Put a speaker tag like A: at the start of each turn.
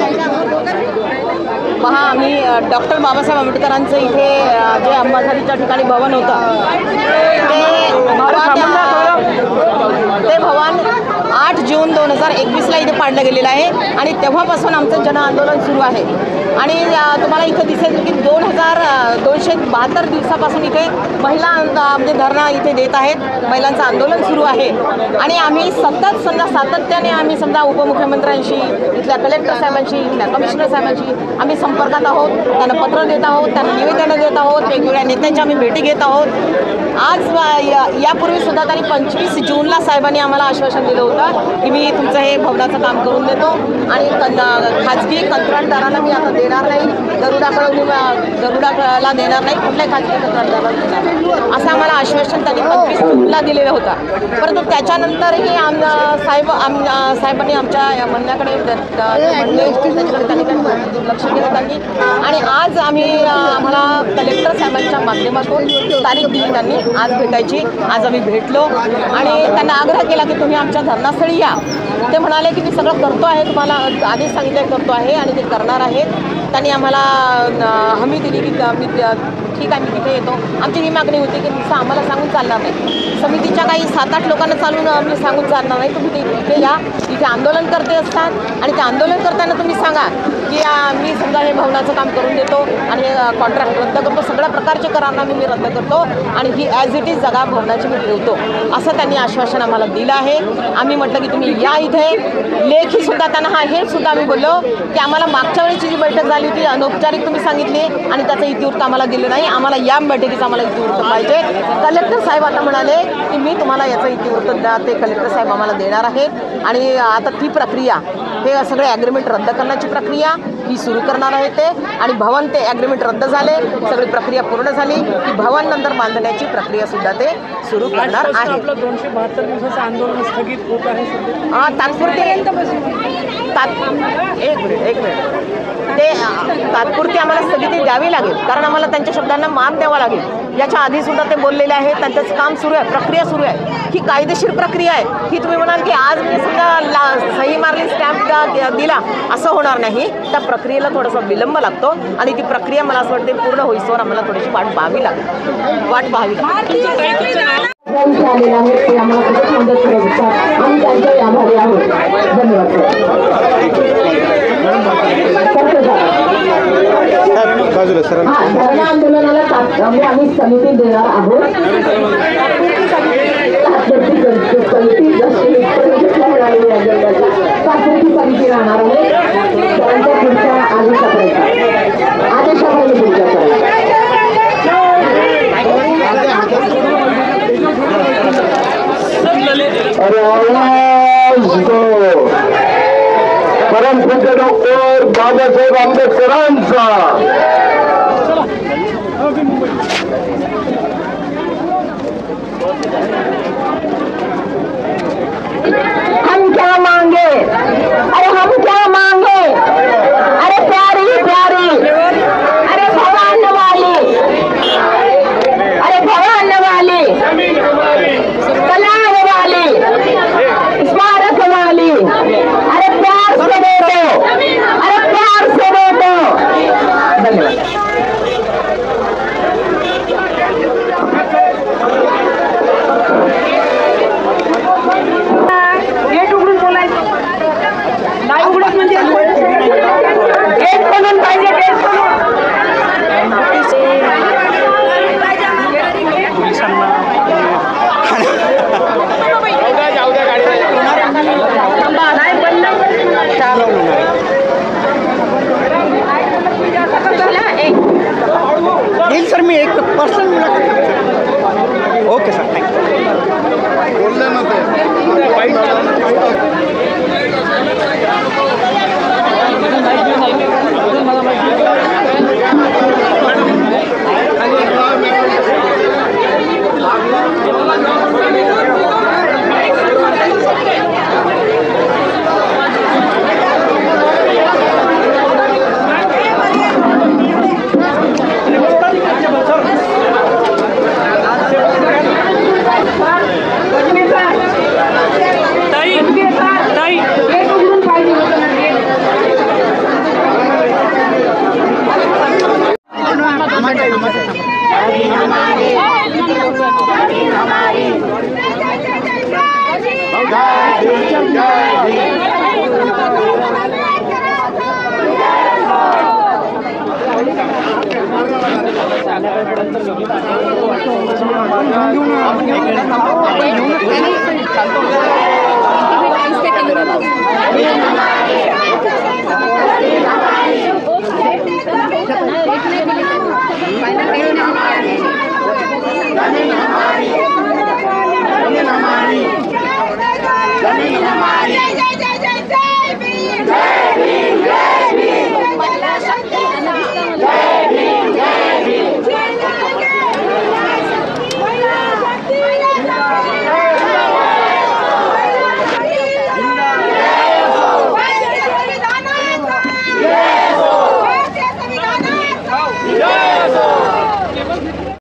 A: पहा, आम्ही डॉक्टर बाबासाहेब आंबेडकरांचं इथे जे अंबाझरीच्या ठिकाणी भवन होतं ते भवन 8 जून 2021ला इथे पाडलं गेलेलं आहे आणि तेव्हापासून आमचं जन आंदोलन सुरू आहे. आणि तुम्हाला इथं दिसेल की 272 दिवसापासून इथे महिला म्हणजे धरणा इथे देत आहेत. महिलांचं आंदोलन सुरू आहे आणि आम्ही सातत्याने आम्ही समजा उपमुख्यमंत्र्यांशी, इथल्या कलेक्टर साहेबांशी, इथल्या कमिशनर साहेबांशी आम्ही संपर्कात आहोत. त्यांना पत्र देत आहोत, त्यांना निवेदनं देत आहोत, वेगवेगळ्या नेत्यांच्या आम्ही भेटी घेत आहोत. आज यापूर्वीसुद्धा त्यांनी 25 जूनला साहेबांनी आम्हाला आश्वासन दिलं होतं की मी तुमचं हे भवनाचं काम करून देतो आणि खाजगी कंत्राटदाराला मी आता देणार नाही, गरुडाला देणार नाही, कुठल्याही खाजगी कंत्राटदाराला देणार नाही असं आम्हाला आश्वासन त्यांनी 25 जूनला दिलेलं होतं. परंतु त्याच्यानंतरही साहेबांनी आमच्या या म्हणण्याकडे दुर्लक्ष केलं त्यांनी. आणि आज आम्हाला कलेक्टर साहेबांच्या माध्यमातून तारीख दिली त्यांनी आज भेटायची. आज आम्ही भेटलो आणि त्यांना आग्रह केला की तुम्ही आमच्या धरणास्थळी या. ते म्हणाले की मी सगळं करतो आहे, तुम्हाला आधीच सांगितलं करतो आहे आणि ते करणार आहेत. त्यांनी आम्हाला हमी दिली की ठीक आहे, मी तिथे येतो. आमची ही मागणी होती की नुसतं आम्हाला सांगून चालणार नाही, समितीच्या काही 7-8 लोकांना चालून आम्ही सांगून चालणार नाही. तुम्ही तिथे या, तिथे आंदोलन करते असतात आणि ते आंदोलन करताना तुम्ही सांगा की मी समजा हे भवनाचं काम करून देतो आणि हे कॉन्ट्रॅक्ट रद्द करतो, सगळ्या प्रकारचे करारनामे मी रद्द करतो आणि ही ॲज इट इज जागा भवनाची मी ठेवतो असं त्यांनी आश्वासन आम्हाला दिलं आहे. आम्ही म्हटलं की तुम्ही या इथे. लेखीसुद्धा त्यांना हे सुद्धा आम्ही बोललो की आम्हाला मागच्या वेळेची जी बैठक झाली होती अनौपचारिक तुम्ही सांगितली आणि त्याचं इतिवृत्त आम्हाला दिलं नाही, आम्हाला या बैठकीचं आम्हाला इतिवृत्त पाहिजे. कलेक्टर साहेब आता म्हणाले की मी तुम्हाला याचं इतिवृत्त द्या. ते कलेक्टर साहेब आम्हाला देणार आहेत आणि आता ती प्रक्रिया, हे सगळे ॲग्रीमेंट रद्द करण्याची प्रक्रिया ही सुरू करणार आहे ते. आणि भवन ते ॲग्रीमेंट रद्द झाले, सगळी प्रक्रिया पूर्ण झाली की भवन नंतर बांधण्याची प्रक्रियासुद्धा ते सुरू करणार आहे.
B: 272 दिवसाचं आंदोलन स्थगित होत आहे
A: एक मिनिट ते तात्पुरती आम्हाला स्थगिती द्यावी लागेल, कारण आम्हाला त्यांच्या शब्दांना मान द्यावा लागेल. याच्या आधीसुद्धा ते बोललेले आहे, त्यांचं काम सुरू आहे, प्रक्रिया सुरू आहे. ही कायदेशीर प्रक्रिया आहे. ही तुम्ही म्हणाल की आज मी समजा सही मारली, स्टॅम्प दिला, असं होणार नाही. त्या प्रक्रियेला थोडासा विलंब लागतो आणि ती प्रक्रिया मला असं वाटते पूर्ण होईस्तोवर आम्हाला थोडीशी वाट पाहावी लागेल.
C: धरणा आंदोलनाला आम्ही समिती देणार आहोत. समिती राहणार आहे. त्यांच्या पुढच्या आदेशापर्यंत परमपूज्य डॉक्टर बाबासाहेब आंबेडकरांचा हम क्या मांगे, अरे